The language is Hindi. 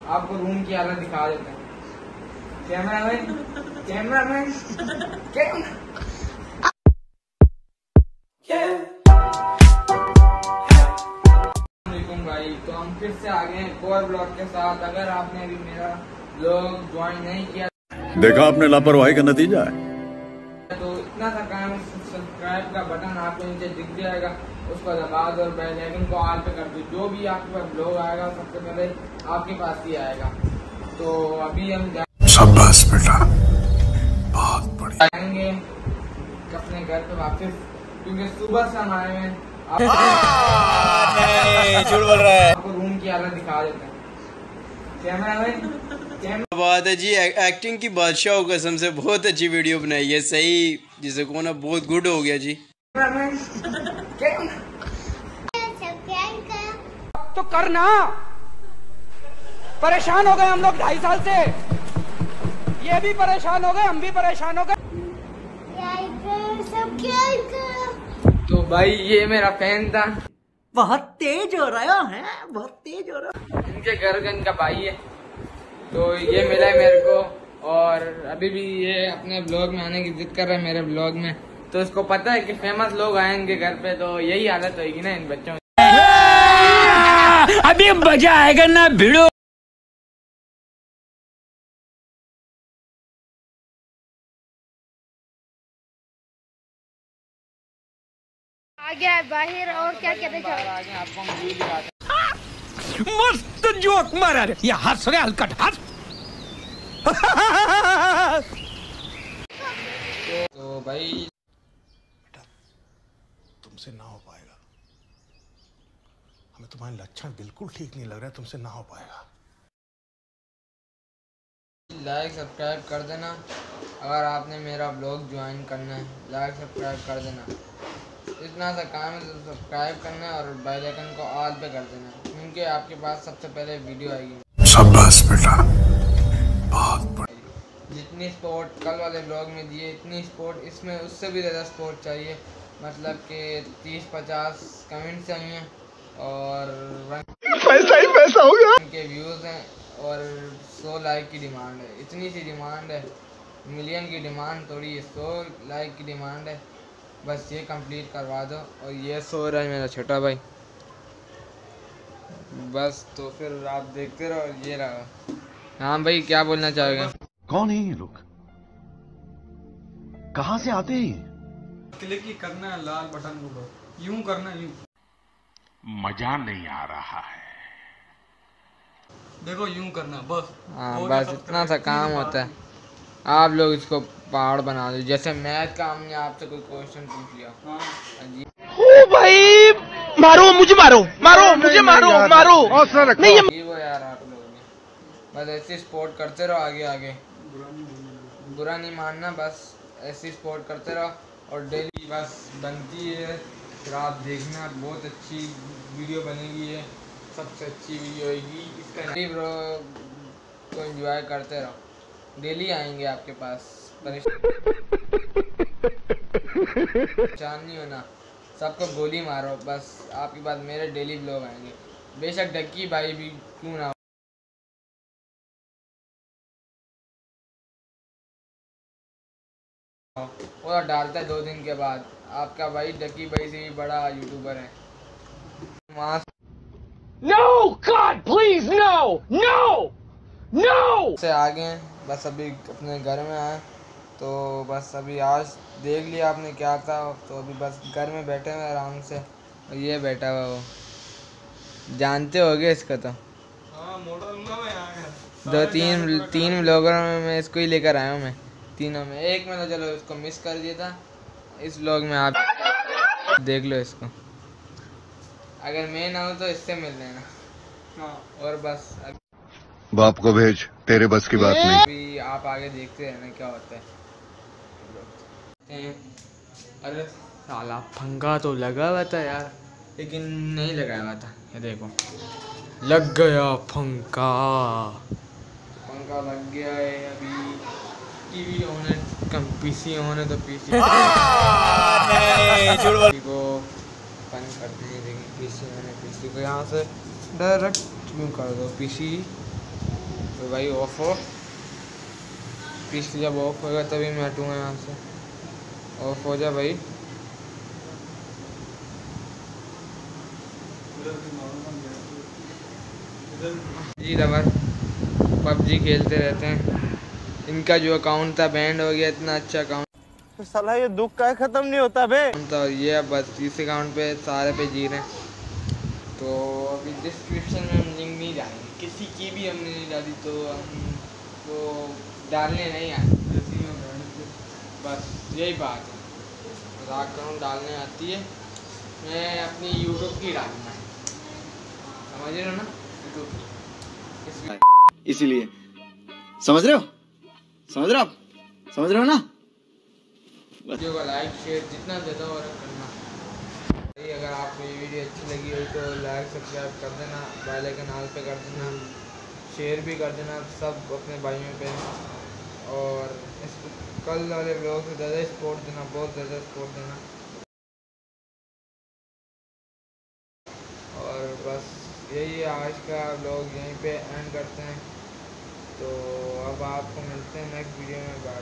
आपको रूम की हालत दिखा देते हैं। कैमरामैन भाई, तो हम फिर से आ गए हैं एक और ब्लॉग के साथ। अगर आपने अभी मेरा ब्लॉग ज्वाइन नहीं किया, देखा आपने लापरवाही का नतीजा है, तो इतना सा काम, सब्सक्राइब का बटन आपको नीचे दिख जाएगा, उसको दबा दो और बेल आइकन को ऑल पे कर दो। जो भी आपके पास ब्लॉग आएगा सबसे पहले आपके पास ही आएगा। तो अभी हम शाबाश बेटा, बहुत बढ़िया। जाएंगे अपने घर पे वापस, क्योंकि सुबह से हम आए हैं। झूठ बोल रहा है। आपको रूम की हालत दिखा देते हैं। कैमरामैन बात है जी, एक्टिंग की बादशाह हो, कसम से बहुत अच्छी वीडियो बनाई है। सही जिसे को ना बहुत गुड हो गया जी। तो करना, परेशान हो गए हम लोग 2.5 साल से, ये भी परेशान हो गए, हम भी परेशान हो गए। तो भाई ये मेरा फैन था, बहुत तेज हो रहा है, बहुत तेज हो रहा है। इनके घर का इनका भाई है, तो ये मिला है मेरे को। और अभी भी ये अपने ब्लॉग में आने की जिद कर रहा है मेरे ब्लॉग में। तो इसको पता है कि फेमस लोग आएंगे घर पे, तो यही हालत होगी ना इन बच्चों की। अभी मजा आएगा ना भिड़ो। आ गया है बाहर, और क्या कहते आगे आपको हम व्यू दिखाते हैं। मस्त जोक मारा रे, ये हंस रहे हलकट हंस। तो भाई बेटा, तुमसे ना हो पाएगा, हमें तुम्हारे लक्षण बिल्कुल ठीक नहीं लग रहा है, तुमसे ना हो पाएगा। लाइक सब्सक्राइब कर देना। अगर आपने मेरा ब्लॉग ज्वाइन करना है, लाइक सब्सक्राइब कर देना। इतना सा काम है, तो सब्सक्राइब करना है और बेल आइकन को ऑल पे कर देना, क्योंकि आपके पास सबसे पहले वीडियो आएगी। शाबाश बेटा, बहुत बढ़िया। जितनी सपोर्ट कल वाले ब्लॉग में दिए, इतनी सपोर्ट इसमें उससे भी ज़्यादा सपोर्ट चाहिए। मतलब कि 30-50 कमेंट्स चाहिए और पैसा ही पैसा हो गया। के व्यूज़ हैं और 100 लाइक की डिमांड है। इतनी सी डिमांड है, मिलियन की डिमांड थोड़ी है, 100 लाइक की डिमांड है। बस ये कंप्लीट करवा दो। और ये सो रहा है मेरा छोटा भाई, बस। तो फिर आप देखते रहो। ये रहा। हाँ भाई, क्या बोलना चाहोगे? कौन है ये लोग, कहाँ से आते हैं? क्लिक ही करना है, लाल बटन को यूं करना, यूं। मजा नहीं आ रहा है। देखो यूं करना बस। हाँ बस, इतना सा काम होता है। आप लोग इसको पहाड़ बना दो। जैसे मैथ का हमने आपसे कोई क्वेश्चन पूछ लिया, जी ओ भाई, मारो मुझे, मारो मारो मुझे, मारो मारो नहीं ये ये वो यार, आप लोग ने बस ऐसे सपोर्ट करते रहो। आगे आगे बुरा नहीं मानना, बस ऐसी सपोर्ट करते रहो। और डेली बस बनती है, फिर आप देखना, बहुत अच्छी वीडियो बनेगी। ये सबसे अच्छी वीडियो होगी। इसका ब्लॉग को एंजॉय करते रहो। डेली आएंगे आपके पास, परेशान नहीं होना। सबको गोली मारो, बस आपके पास मेरे डेली ब्लॉग आएंगे। बेशक डक्की भाई भी क्यों ना हो। और डालता है 2 दिन के बाद। आपका भाई डक्की भाई से भी बड़ा यूट्यूबर है। No God please, no no no से आगे हैं, बस अभी अपने घर में आए। तो बस अभी आज देख लिया आपने क्या था। तो अभी बस घर में बैठे हुए आराम से। और ये बैठा हुआ वो, जानते होगे इसको तो। हाँ, मॉडल ना मैं आया। 2-3 व्लॉगरों में मैं इसको ही लेकर आया हूँ। मैं तीनों में, एक में तो चलो इसको मिस कर दिया था। इस व्लॉग में आप देख लो इसको। अगर मैं ना हो तो इससे मिल लेना। हाँ। और बस बाप को भेज, तेरे बस की बात नहीं। अभी आप आगे देखते रहना क्या होता है। अरे साला पंखा तो लगा हुआ था यार, लेकिन नहीं लगाया हुआ था। ये देखो, लग गया पंखा। पंखा लग गया है। अभी टीवी ऑन है, पीसी ऑन है, तो पीसी को बंद करते हैं। देखिए पीसी ऑन है, पीसी को यहाँ से डायरेक्ट क्यों कर दो। पीसी तो भाई ऑफ हो, पीछे जब ऑफ होगा तभी मैं हटूँगा यहाँ से। ऑफ हो जा भाई। जी रबर पबजी खेलते रहते हैं। इनका जो अकाउंट था बैंड हो गया, इतना अच्छा अकाउंट साला ये दुख का खत्म नहीं होता बे। था। ये अब बस इस अकाउंट पे सारे पे जी रहे हैं। तो अभी डिस्क्रिप्शन में हम लिंक नहीं डालेंगे, किसी की भी हमने नहीं डाली, तो हमको डालने नहीं आए, बस यही बात है। मजाक करूँ, डालने आती है, मैं अपनी यूट्यूब की डालूँगा, समझ रहे हो ना, यूट्यूब की। इसीलिए समझ रहे हो आप समझ रहे हो ना। वीडियो को लाइक शेयर जितना ज़्यादा और करना। अगर आपको ये वीडियो अच्छी लगी हो तो लाइक सब्सक्राइब कर देना, बेल आइकन ऑल पे कर देना, शेयर भी कर देना सब अपने भाइयों पे। और इस कल वाले व्लॉग से ज़्यादा सपोर्ट देना, बहुत ज़्यादा सपोर्ट देना। और बस यही आज का व्लॉग यहीं पे एंड करते हैं। तो अब आपको मिलते हैं नेक्स्ट वीडियो में। बाय।